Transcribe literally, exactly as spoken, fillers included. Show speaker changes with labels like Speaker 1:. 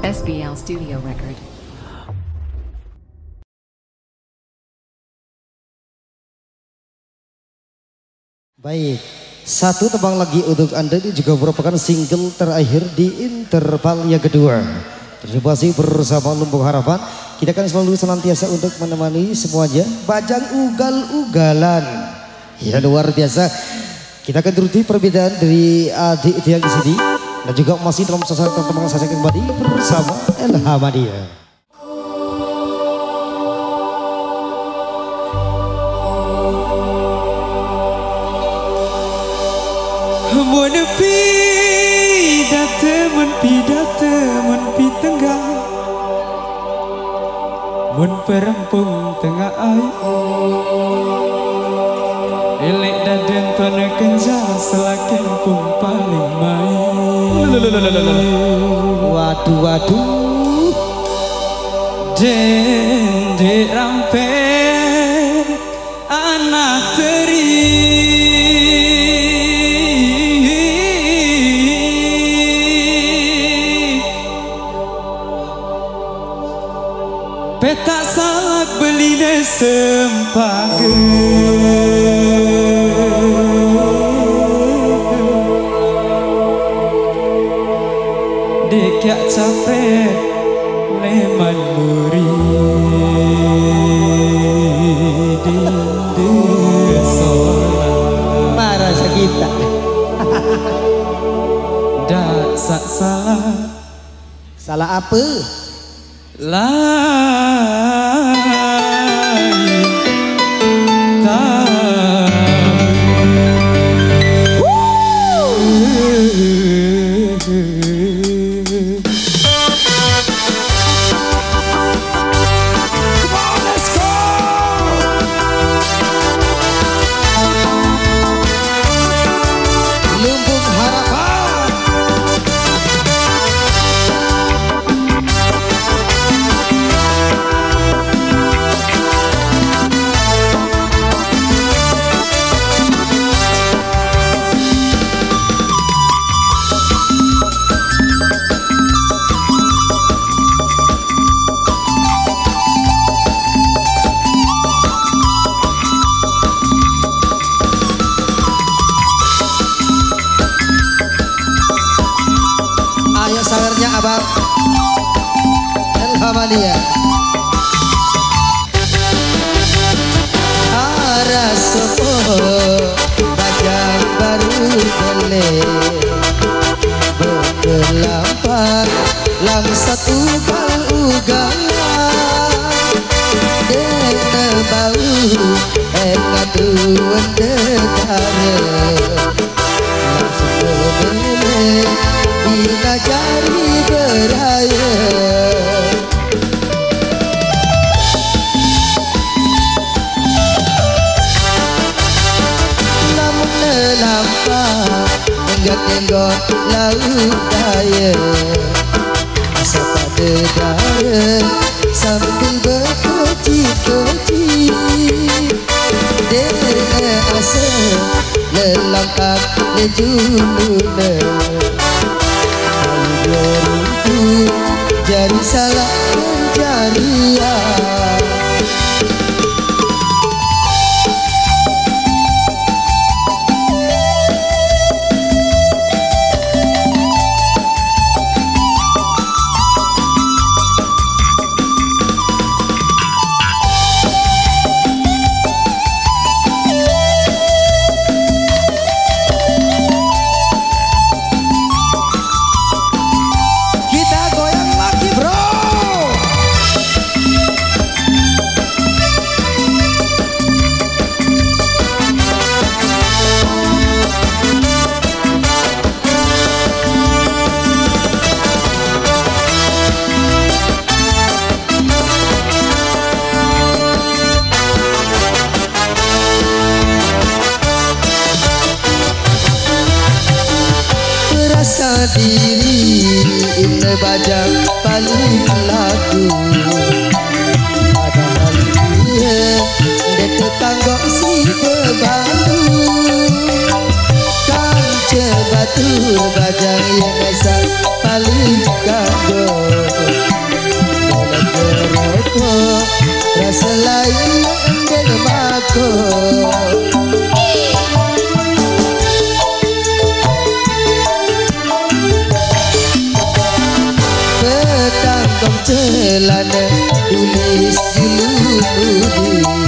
Speaker 1: S B L Studio Record.
Speaker 2: Baik, satu tebang lagi untuk Anda ini juga merupakan single terakhir di interval yang kedua. Terima kasih bersama Lumbung Harapan. Kita akan selalu senantiasa untuk menemani semuanya. Bajang ugal-ugalan. Ya luar biasa. Kita akan turuti perbedaan dari adik yang di sini. Dan juga masih dalam suasana tembang saja kembali bersama Elhamadia.
Speaker 3: Mun pidate mun pidate mun pitenggang mun perempung tengah air elek daden tuana kenjal selakin pun paling main.
Speaker 2: Waduh waduh
Speaker 3: dendek rampet anak teri petak sak beline sempage dek yak capek leman muri dinde solat
Speaker 2: marah sakita
Speaker 3: dak sak salah
Speaker 2: salah apa
Speaker 3: lain tak
Speaker 2: sawernya abang Elhamadia. Arah sopo bajang baru bele bergelampar lang satu kal ugalan dene bau ekaduan detare langsung bele bila jari beraya namun nelampak tenggak-tenggok laut daya asa pada dara sambil berkecil-kecil dere asa lelangkap lejuluna beruntung jari salah pencarian diri ini bajang paling laku padahal dia dek tetanggok si kebantu kan cebatur bajang yang esa paling kado mako rasa lain endeng mako petang kong celana tulis juludi